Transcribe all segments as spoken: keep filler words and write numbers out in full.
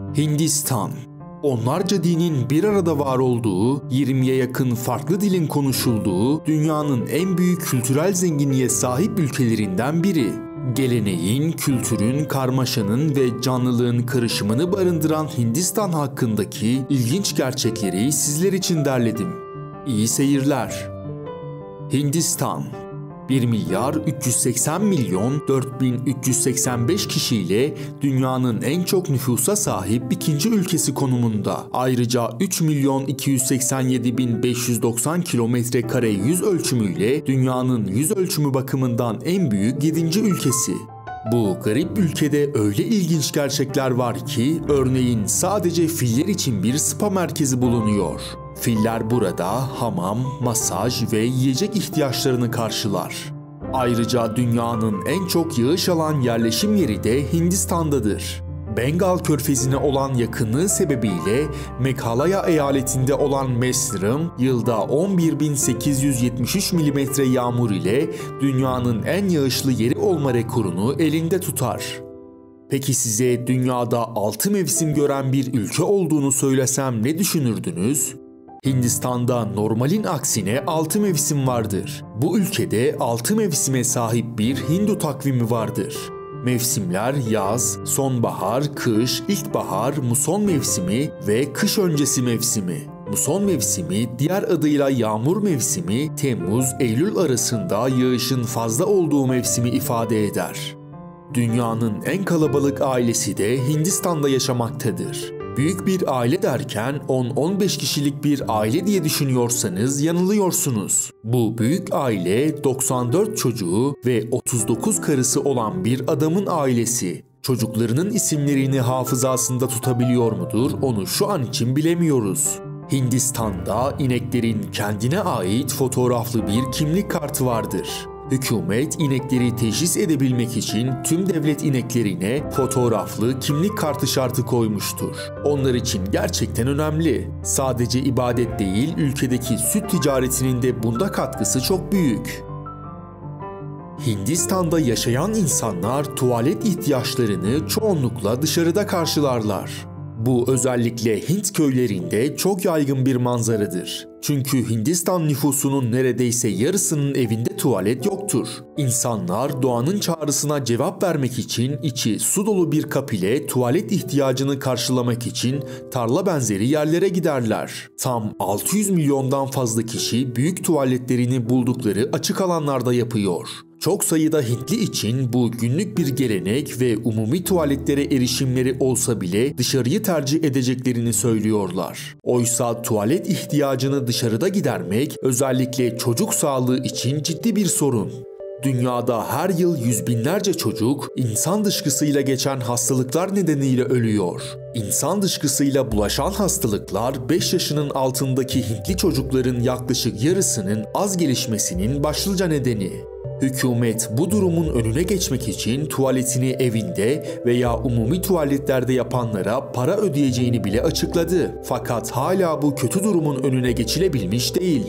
Hindistan, onlarca dinin bir arada var olduğu, yirmiye yakın farklı dilin konuşulduğu dünyanın en büyük kültürel zenginliğe sahip ülkelerinden biri. Geleneğin, kültürün, karmaşanın ve canlılığın karışımını barındıran Hindistan hakkındaki ilginç gerçekleri sizler için derledim. İyi seyirler. Hindistan bir milyar üç yüz seksen milyon dört bin üç yüz seksen beş kişiyle dünyanın en çok nüfusa sahip ikinci ülkesi konumunda. Ayrıca üç milyon iki yüz seksen yedi bin beş yüz doksan kilometre kare yüz ölçümüyle dünyanın yüz ölçümü bakımından en büyük yedinci ülkesi. Bu garip ülkede öyle ilginç gerçekler var ki, örneğin sadece filler için bir spa merkezi bulunuyor. Filler burada hamam, masaj ve yiyecek ihtiyaçlarını karşılar. Ayrıca dünyanın en çok yağış alan yerleşim yeri de Hindistan'dadır. Bengal Körfezi'ne olan yakınlığı sebebiyle Meghalaya eyaletinde olan Mesrım, yılda on bir bin sekiz yüz yetmiş üç milimetre yağmur ile dünyanın en yağışlı yeri olma rekorunu elinde tutar. Peki size dünyada altı mevsim gören bir ülke olduğunu söylesem ne düşünürdünüz? Hindistan'da normalin aksine altı mevsim vardır. Bu ülkede altı mevsime sahip bir Hindu takvimi vardır. Mevsimler yaz, sonbahar, kış, ilkbahar, muson mevsimi ve kış öncesi mevsimi. Muson mevsimi, diğer adıyla yağmur mevsimi, Temmuz-Eylül arasında yağışın fazla olduğu mevsimi ifade eder. Dünyanın en kalabalık ailesi de Hindistan'da yaşamaktadır. Büyük bir aile derken on on beş kişilik bir aile diye düşünüyorsanız yanılıyorsunuz. Bu büyük aile doksan dört çocuğu ve otuz dokuz karısı olan bir adamın ailesi. Çocuklarının isimlerini hafızasında tutabiliyor mudur onu şu an için bilemiyoruz. Hindistan'da ineklerin kendine ait fotoğraflı bir kimlik kartı vardır. Hükümet inekleri teşhis edebilmek için tüm devlet ineklerine fotoğraflı kimlik kartı şartı koymuştur. Onlar için gerçekten önemli. Sadece ibadet değil, ülkedeki süt ticaretinin de bunda katkısı çok büyük. Hindistan'da yaşayan insanlar tuvalet ihtiyaçlarını çoğunlukla dışarıda karşılarlar. Bu özellikle Hint köylerinde çok yaygın bir manzaradır. Çünkü Hindistan nüfusunun neredeyse yarısının evinde tuvalet yoktur. İnsanlar doğanın çağrısına cevap vermek için içi su dolu bir kap ile tuvalet ihtiyacını karşılamak için tarla benzeri yerlere giderler. Tam altı yüz milyondan fazla kişi büyük tuvaletlerini buldukları açık alanlarda yapıyor. Çok sayıda Hintli için bu günlük bir gelenek ve umumi tuvaletlere erişimleri olsa bile dışarıyı tercih edeceklerini söylüyorlar. Oysa tuvalet ihtiyacını dışarıda gidermek özellikle çocuk sağlığı için ciddi bir sorun. Dünyada her yıl yüz binlerce çocuk insan dışkısıyla geçen hastalıklar nedeniyle ölüyor. İnsan dışkısıyla bulaşan hastalıklar beş yaşının altındaki Hintli çocukların yaklaşık yarısının az gelişmesinin başlıca nedeni. Hükümet bu durumun önüne geçmek için tuvaletini evinde veya umumi tuvaletlerde yapanlara para ödeyeceğini bile açıkladı. Fakat hala bu kötü durumun önüne geçilebilmiş değil.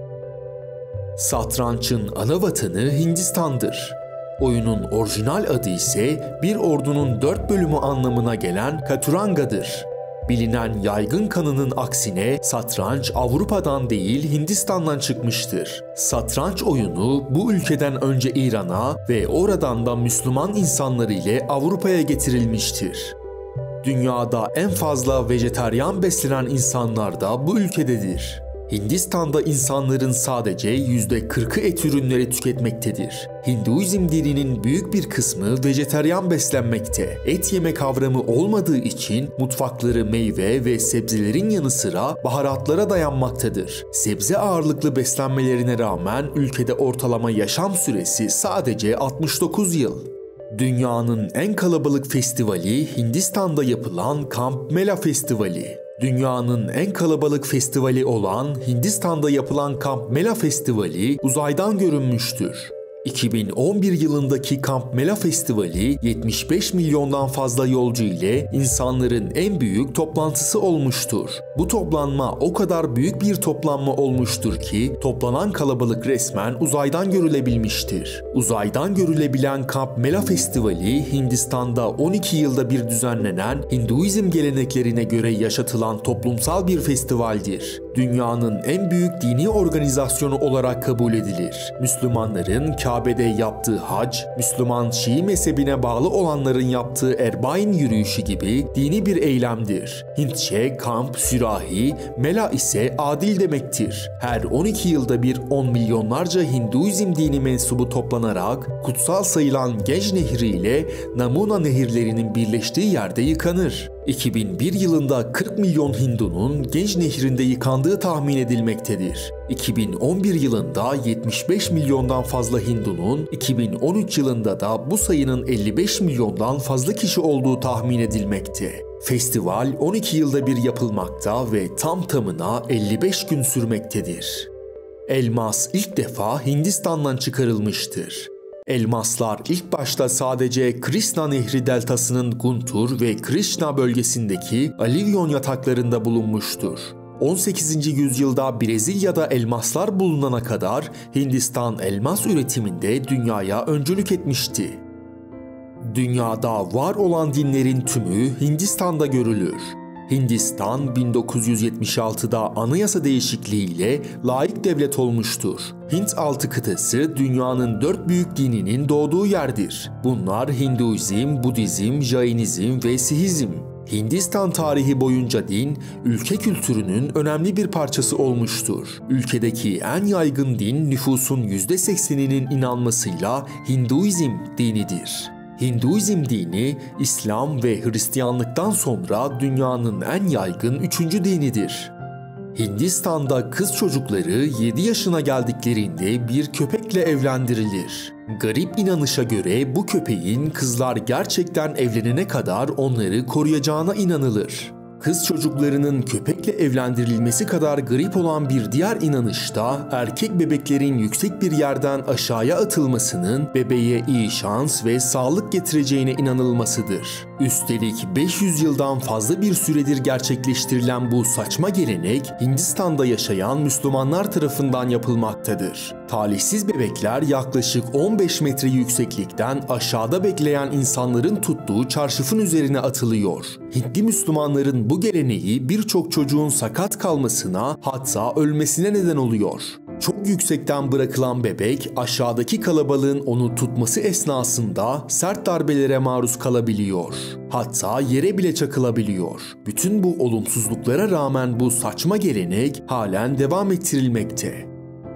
Satrançın ana vatanı Hindistan'dır. Oyunun orijinal adı ise bir ordunun dört bölümü anlamına gelen Katuranga'dır. Bilinen yaygın kanının aksine satranç Avrupa'dan değil Hindistan'dan çıkmıştır. Satranç oyunu bu ülkeden önce İran'a ve oradan da Müslüman insanları ile Avrupa'ya getirilmiştir. Dünyada en fazla vejetaryen beslenen insanlar da bu ülkededir. Hindistan'da insanların sadece yüzde kırkı et ürünleri tüketmektedir. Hinduizm dininin büyük bir kısmı vejetaryen beslenmekte. Et yeme kavramı olmadığı için mutfakları meyve ve sebzelerin yanı sıra baharatlara dayanmaktadır. Sebze ağırlıklı beslenmelerine rağmen ülkede ortalama yaşam süresi sadece altmış dokuz yıl. Dünyanın en kalabalık festivali Hindistan'da yapılan Kumbh Mela Festivali. Dünyanın en kalabalık festivali olan Hindistan'da yapılan Kumbh Mela Festivali uzaydan görünmüştür. iki bin on bir yılındaki Camp Mela Festivali yetmiş beş milyondan fazla yolcu ile insanların en büyük toplantısı olmuştur. Bu toplanma o kadar büyük bir toplanma olmuştur ki toplanan kalabalık resmen uzaydan görülebilmiştir. Uzaydan görülebilen Camp Mela Festivali Hindistan'da on iki yılda bir düzenlenen Hinduizm geleneklerine göre yaşatılan toplumsal bir festivaldir. Dünyanın en büyük dini organizasyonu olarak kabul edilir. Müslümanların Kabe'de yaptığı hac, Müslüman Şii mezhebine bağlı olanların yaptığı Erbain yürüyüşü gibi dini bir eylemdir. Hintçe kamp, sürahi, mela ise adil demektir. Her on iki yılda bir on milyonlarca Hinduizm dini mensubu toplanarak kutsal sayılan Gej Nehri ile Namuna nehirlerinin birleştiği yerde yıkanır. iki bin bir yılında kırk milyon Hindunun Gej Nehri'nde yıkandığı tahmin edilmektedir. iki bin on bir yılında yetmiş beş milyondan fazla Hindunun, iki bin on üç yılında da bu sayının elli beş milyondan fazla kişi olduğu tahmin edilmekte. Festival on iki yılda bir yapılmakta ve tam tamına elli beş gün sürmektedir. Elmas ilk defa Hindistan'dan çıkarılmıştır. Elmaslar ilk başta sadece Krishna Nehri deltasının Guntur ve Krishna bölgesindeki alüvyon yataklarında bulunmuştur. on sekizinci yüzyılda Brezilya'da elmaslar bulunana kadar Hindistan elmas üretiminde dünyaya öncülük etmişti. Dünyada var olan dinlerin tümü Hindistan'da görülür. Hindistan bin dokuz yüz yetmiş altıda anayasa değişikliğiyle laik devlet olmuştur. Hint altı kıtası dünyanın dört büyük dininin doğduğu yerdir. Bunlar Hinduizm, Budizm, Jainizm ve Sihizm. Hindistan tarihi boyunca din, ülke kültürünün önemli bir parçası olmuştur. Ülkedeki en yaygın din nüfusun yüzde sekseninin inanmasıyla Hinduizm dinidir. Hinduizm dini, İslam ve Hristiyanlıktan sonra dünyanın en yaygın üçüncü dinidir. Hindistan'da kız çocukları yedi yaşına geldiklerinde bir köpekle evlendirilir. Garip inanışa göre bu köpeğin kızlar gerçekten evlenene kadar onları koruyacağına inanılır. Kız çocuklarının köpekle evlendirilmesi kadar garip olan bir diğer inanışta erkek bebeklerin yüksek bir yerden aşağıya atılmasının bebeğe iyi şans ve sağlık getireceğine inanılmasıdır. Üstelik beş yüz yıldan fazla bir süredir gerçekleştirilen bu saçma gelenek Hindistan'da yaşayan Müslümanlar tarafından yapılmaktadır. Talihsiz bebekler yaklaşık on beş metre yükseklikten aşağıda bekleyen insanların tuttuğu çarşafın üzerine atılıyor. Hintli Müslümanların bu geleneği birçok çocuğun sakat kalmasına, hatta ölmesine neden oluyor. Çok yüksekten bırakılan bebek aşağıdaki kalabalığın onu tutması esnasında sert darbelere maruz kalabiliyor. Hatta yere bile çakılabiliyor. Bütün bu olumsuzluklara rağmen bu saçma gelenek halen devam ettirilmekte.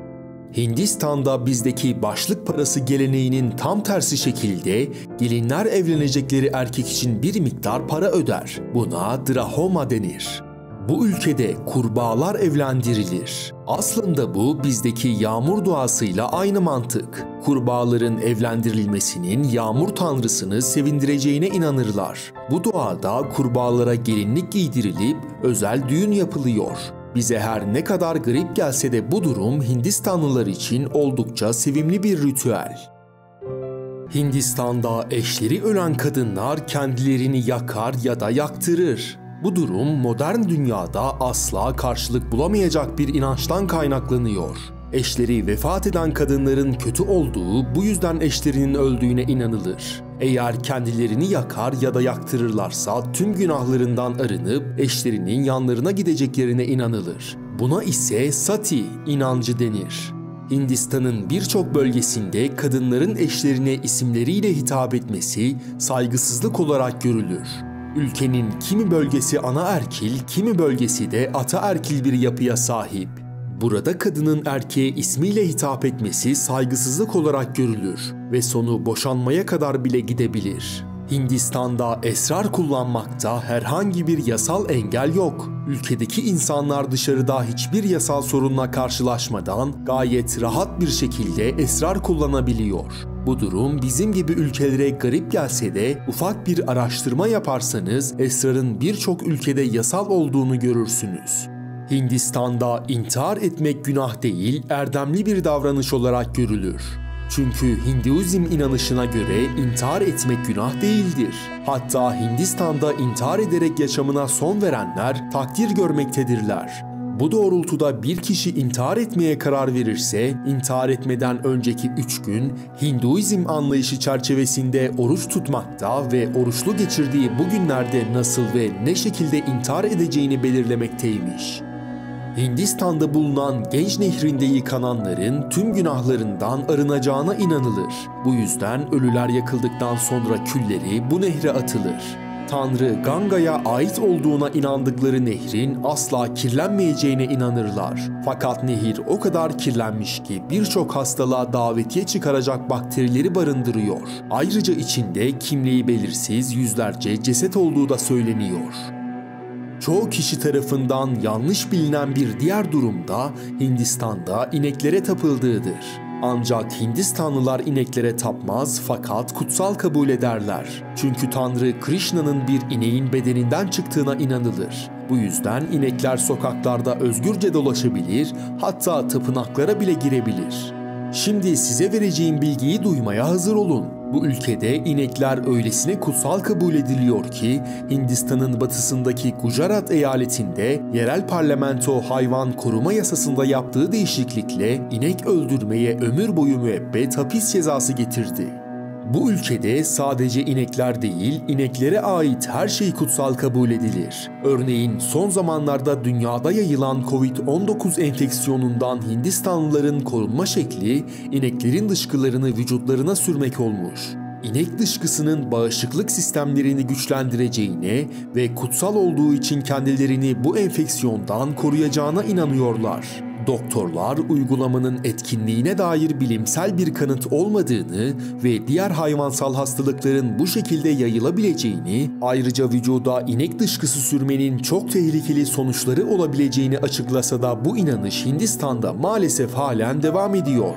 Hindistan'da bizdeki başlık parası geleneğinin tam tersi şekilde gelinler evlenecekleri erkek için bir miktar para öder. Buna drahoma denir. Bu ülkede kurbağalar evlendirilir. Aslında bu bizdeki yağmur duasıyla aynı mantık. Kurbağaların evlendirilmesinin yağmur tanrısını sevindireceğine inanırlar. Bu duada kurbağalara gelinlik giydirilip özel düğün yapılıyor. Bize her ne kadar garip gelse de bu durum Hindistanlılar için oldukça sevimli bir ritüel. Hindistan'da eşleri ölen kadınlar kendilerini yakar ya da yaktırır. Bu durum modern dünyada asla karşılık bulamayacak bir inançtan kaynaklanıyor. Eşleri vefat eden kadınların kötü olduğu, bu yüzden eşlerinin öldüğüne inanılır. Eğer kendilerini yakar ya da yaktırırlarsa tüm günahlarından arınıp eşlerinin yanlarına gideceklerine inanılır. Buna ise sati inancı denir. Hindistan'ın birçok bölgesinde kadınların eşlerine isimleriyle hitap etmesi saygısızlık olarak görülür. Ülkenin kimi bölgesi anaerkil, kimi bölgesi de ataerkil bir yapıya sahip. Burada kadının erkeğe ismiyle hitap etmesi saygısızlık olarak görülür ve sonu boşanmaya kadar bile gidebilir. Hindistan'da esrar kullanmakta herhangi bir yasal engel yok. Ülkedeki insanlar dışarıda hiçbir yasal sorunla karşılaşmadan gayet rahat bir şekilde esrar kullanabiliyor. Bu durum bizim gibi ülkelere garip gelse de ufak bir araştırma yaparsanız esrarın birçok ülkede yasal olduğunu görürsünüz. Hindistan'da intihar etmek günah değil, erdemli bir davranış olarak görülür. Çünkü Hinduizm inanışına göre intihar etmek günah değildir. Hatta Hindistan'da intihar ederek yaşamına son verenler takdir görmektedirler. Bu doğrultuda bir kişi intihar etmeye karar verirse, intihar etmeden önceki üç gün Hinduizm anlayışı çerçevesinde oruç tutmakta ve oruçlu geçirdiği bu günlerde nasıl ve ne şekilde intihar edeceğini belirlemekteymiş. Hindistan'da bulunan Genç Nehri'nde yıkananların tüm günahlarından arınacağına inanılır. Bu yüzden ölüler yakıldıktan sonra külleri bu nehre atılır. Tanrı Ganga'ya ait olduğuna inandıkları nehrin asla kirlenmeyeceğine inanırlar. Fakat nehir o kadar kirlenmiş ki birçok hastalığa davetiye çıkaracak bakterileri barındırıyor. Ayrıca içinde kimliği belirsiz yüzlerce ceset olduğu da söyleniyor. Çoğu kişi tarafından yanlış bilinen bir diğer durum da Hindistan'da ineklere tapıldığıdır. Ancak Hindistanlılar ineklere tapmaz fakat kutsal kabul ederler. Çünkü Tanrı Krishna'nın bir ineğin bedeninden çıktığına inanılır. Bu yüzden inekler sokaklarda özgürce dolaşabilir, hatta tapınaklara bile girebilir. Şimdi size vereceğim bilgiyi duymaya hazır olun. Bu ülkede inekler öylesine kutsal kabul ediliyor ki Hindistan'ın batısındaki Gujarat eyaletinde yerel parlamento hayvan koruma yasasında yaptığı değişiklikle inek öldürmeye ömür boyu müebbet hapis cezası getirdi. Bu ülkede sadece inekler değil, ineklere ait her şey kutsal kabul edilir. Örneğin son zamanlarda dünyada yayılan kovid on dokuz enfeksiyonundan Hindistanlıların korunma şekli, ineklerin dışkılarını vücutlarına sürmek olmuş. İnek dışkısının bağışıklık sistemlerini güçlendireceğine ve kutsal olduğu için kendilerini bu enfeksiyondan koruyacağına inanıyorlar. Doktorlar uygulamanın etkinliğine dair bilimsel bir kanıt olmadığını ve diğer hayvansal hastalıkların bu şekilde yayılabileceğini, ayrıca vücuda inek dışkısı sürmenin çok tehlikeli sonuçları olabileceğini açıklasa da bu inanış Hindistan'da maalesef halen devam ediyor.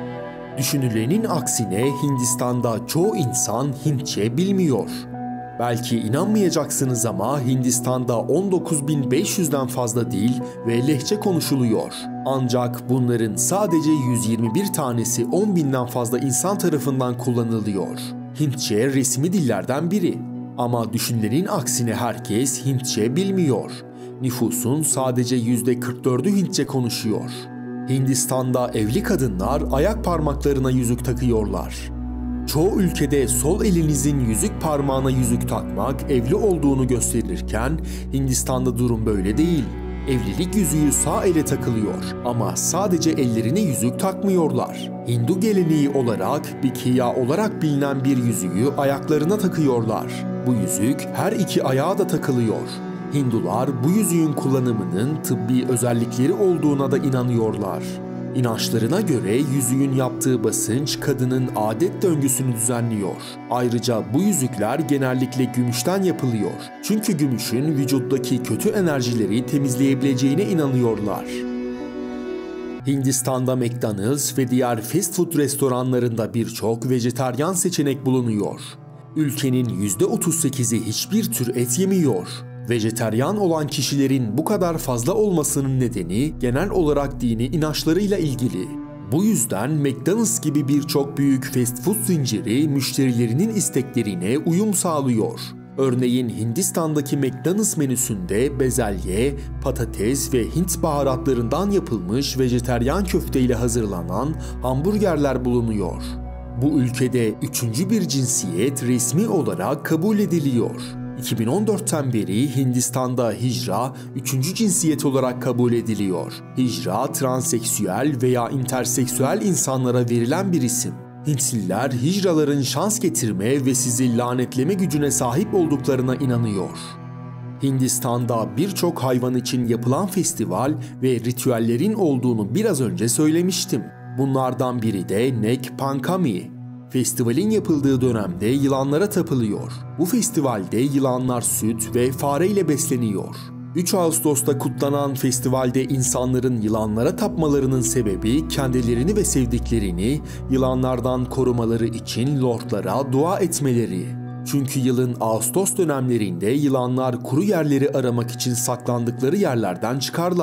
Düşünülenin aksine Hindistan'da çoğu insan Hintçe bilmiyor. Belki inanmayacaksınız ama Hindistan'da on dokuz bin beş yüzden fazla dil ve lehçe konuşuluyor. Ancak bunların sadece yüz yirmi bir tanesi on binden fazla insan tarafından kullanılıyor. Hintçe resmi dillerden biri. Ama düşünülenin aksine herkes Hintçe bilmiyor. Nüfusun sadece yüzde kırk dördü Hintçe konuşuyor. Hindistan'da evli kadınlar ayak parmaklarına yüzük takıyorlar. Çoğu ülkede sol elinizin yüzük parmağına yüzük takmak evli olduğunu gösterirken Hindistan'da durum böyle değil. Evlilik yüzüğü sağ ele takılıyor ama sadece ellerine yüzük takmıyorlar. Hindu geleneği olarak bikiya olarak bilinen bir yüzüğü ayaklarına takıyorlar. Bu yüzük her iki ayağa da takılıyor. Hindular bu yüzüğün kullanımının tıbbi özellikleri olduğuna da inanıyorlar. İnançlarına göre yüzüğün yaptığı basınç kadının adet döngüsünü düzenliyor. Ayrıca bu yüzükler genellikle gümüşten yapılıyor. Çünkü gümüşün vücuttaki kötü enerjileri temizleyebileceğine inanıyorlar. Hindistan'da McDonald's ve diğer fast food restoranlarında birçok vejetaryen seçenek bulunuyor. Ülkenin yüzde otuz sekizi hiçbir tür et yemiyor. Vejetaryen olan kişilerin bu kadar fazla olmasının nedeni genel olarak dini inançlarıyla ilgili. Bu yüzden McDonald's gibi birçok büyük fast food zinciri müşterilerinin isteklerine uyum sağlıyor. Örneğin Hindistan'daki McDonald's menüsünde bezelye, patates ve Hint baharatlarından yapılmış vejetaryen köfte ile hazırlanan hamburgerler bulunuyor. Bu ülkede üçüncü bir cinsiyet resmi olarak kabul ediliyor. iki bin on dörtten beri Hindistan'da hicra üçüncü cinsiyet olarak kabul ediliyor. Hicra, transseksüel veya interseksüel insanlara verilen bir isim. Hintliler hicraların şans getirme ve sizi lanetleme gücüne sahip olduklarına inanıyor. Hindistan'da birçok hayvan için yapılan festival ve ritüellerin olduğunu biraz önce söylemiştim. Bunlardan biri de Nek Pankami. Festivalin yapıldığı dönemde yılanlara tapılıyor. Bu festivalde yılanlar süt ve fareyle besleniyor. üç Ağustos'ta kutlanan festivalde insanların yılanlara tapmalarının sebebi kendilerini ve sevdiklerini yılanlardan korumaları için lordlara dua etmeleri. Çünkü yılın Ağustos dönemlerinde yılanlar kuru yerleri aramak için saklandıkları yerlerden çıkarlar.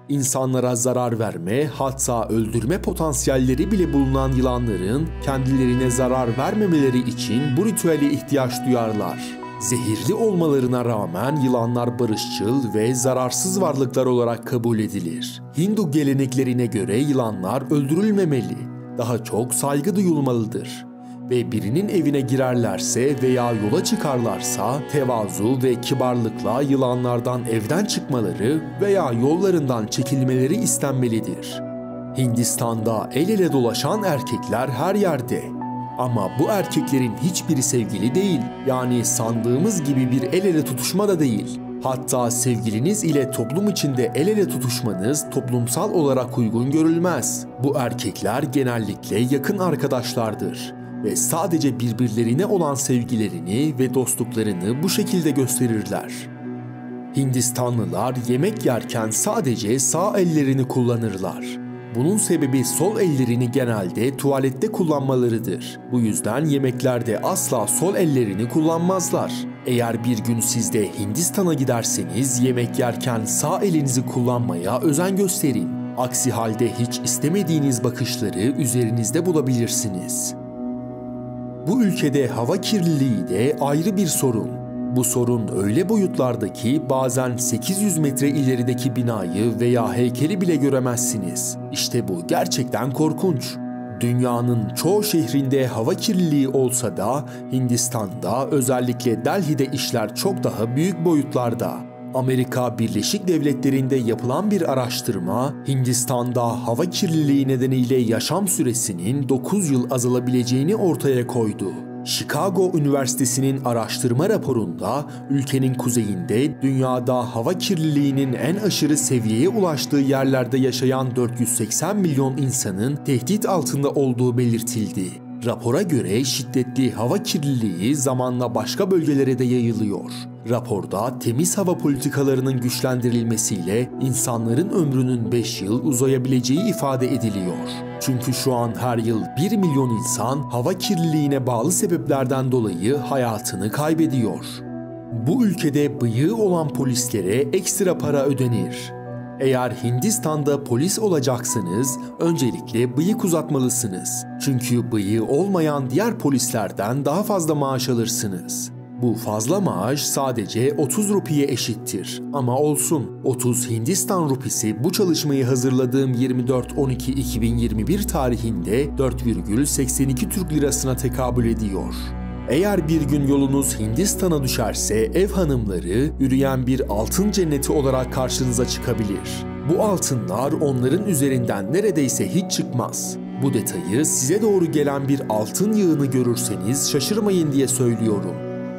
İnsanlara zarar verme, hatta öldürme potansiyelleri bile bulunan yılanların kendilerine zarar vermemeleri için bu ritüele ihtiyaç duyarlar. Zehirli olmalarına rağmen yılanlar barışçıl ve zararsız varlıklar olarak kabul edilir. Hindu geleneklerine göre yılanlar öldürülmemeli, daha çok saygı duyulmalıdır. Ve birinin evine girerlerse veya yola çıkarlarsa tevazu ve kibarlıkla yılanlardan evden çıkmaları veya yollarından çekilmeleri istenmelidir. Hindistan'da el ele dolaşan erkekler her yerde. Ama bu erkeklerin hiçbiri sevgili değil, yani sandığımız gibi bir el ele tutuşma da değil. Hatta sevgiliniz ile toplum içinde el ele tutuşmanız toplumsal olarak uygun görülmez. Bu erkekler genellikle yakın arkadaşlardır ve sadece birbirlerine olan sevgilerini ve dostluklarını bu şekilde gösterirler. Hindistanlılar yemek yerken sadece sağ ellerini kullanırlar. Bunun sebebi sol ellerini genelde tuvalette kullanmalarıdır. Bu yüzden yemeklerde asla sol ellerini kullanmazlar. Eğer bir gün siz de Hindistan'a giderseniz yemek yerken sağ elinizi kullanmaya özen gösterin. Aksi halde hiç istemediğiniz bakışları üzerinizde bulabilirsiniz. Bu ülkede hava kirliliği de ayrı bir sorun. Bu sorun öyle boyutlarda ki bazen sekiz yüz metre ilerideki binayı veya heykeli bile göremezsiniz. İşte bu gerçekten korkunç. Dünyanın çoğu şehrinde hava kirliliği olsa da Hindistan'da, özellikle Delhi'de işler çok daha büyük boyutlarda. Amerika Birleşik Devletleri'nde yapılan bir araştırma, Hindistan'da hava kirliliği nedeniyle yaşam süresinin dokuz yıl azalabileceğini ortaya koydu. Chicago Üniversitesi'nin araştırma raporunda ülkenin kuzeyinde dünyada hava kirliliğinin en aşırı seviyeye ulaştığı yerlerde yaşayan dört yüz seksen milyon insanın tehdit altında olduğu belirtildi. Rapora göre şiddetli hava kirliliği zamanla başka bölgelere de yayılıyor. Raporda temiz hava politikalarının güçlendirilmesiyle insanların ömrünün beş yıl uzayabileceği ifade ediliyor. Çünkü şu an her yıl bir milyon insan hava kirliliğine bağlı sebeplerden dolayı hayatını kaybediyor. Bu ülkede bıyığı olan polislere ekstra para ödenir. Eğer Hindistan'da polis olacaksanız öncelikle bıyık uzatmalısınız. Çünkü bıyığı olmayan diğer polislerden daha fazla maaş alırsınız. Bu fazla maaş sadece otuz rupiye eşittir. Ama olsun, otuz Hindistan rupisi bu çalışmayı hazırladığım yirmi dört on iki iki bin yirmi bir tarihinde dört virgül seksen iki Türk lirasına tekabül ediyor. Eğer bir gün yolunuz Hindistan'a düşerse ev hanımları yürüyen bir altın cenneti olarak karşınıza çıkabilir. Bu altınlar onların üzerinden neredeyse hiç çıkmaz. Bu detayı size doğru gelen bir altın yığını görürseniz şaşırmayın diye söylüyorum.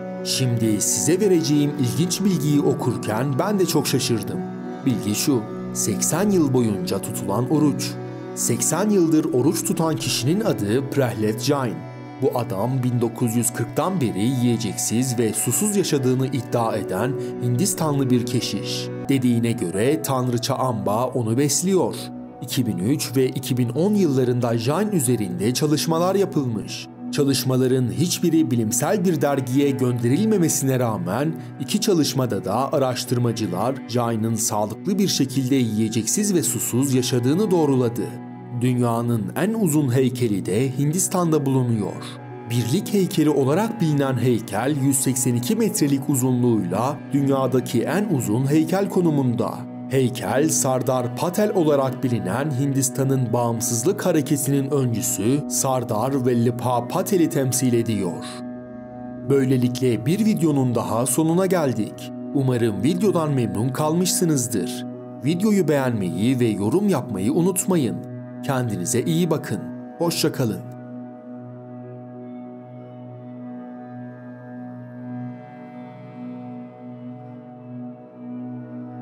Şimdi size vereceğim ilginç bilgiyi okurken ben de çok şaşırdım. Bilgi şu: seksen yıl boyunca tutulan oruç. seksen yıldır oruç tutan kişinin adı Prahlad Jain. Bu adam bin dokuz yüz kırktan beri yiyeceksiz ve susuz yaşadığını iddia eden Hindistanlı bir keşiş. Dediğine göre tanrıça Amba onu besliyor. iki bin üç ve iki bin on yıllarında Jain üzerinde çalışmalar yapılmış. Çalışmaların hiçbiri bilimsel bir dergiye gönderilmemesine rağmen iki çalışmada da araştırmacılar Jain'in sağlıklı bir şekilde yiyeceksiz ve susuz yaşadığını doğruladı. Dünyanın en uzun heykeli de Hindistan'da bulunuyor. Birlik heykeli olarak bilinen heykel yüz seksen iki metrelik uzunluğuyla dünyadaki en uzun heykel konumunda. Heykel, Sardar Patel olarak bilinen Hindistan'ın bağımsızlık hareketinin öncüsü Sardar Vallabhbhai Patel'i temsil ediyor. Böylelikle bir videonun daha sonuna geldik. Umarım videodan memnun kalmışsınızdır. Videoyu beğenmeyi ve yorum yapmayı unutmayın. Kendinize iyi bakın. Hoşça kalın.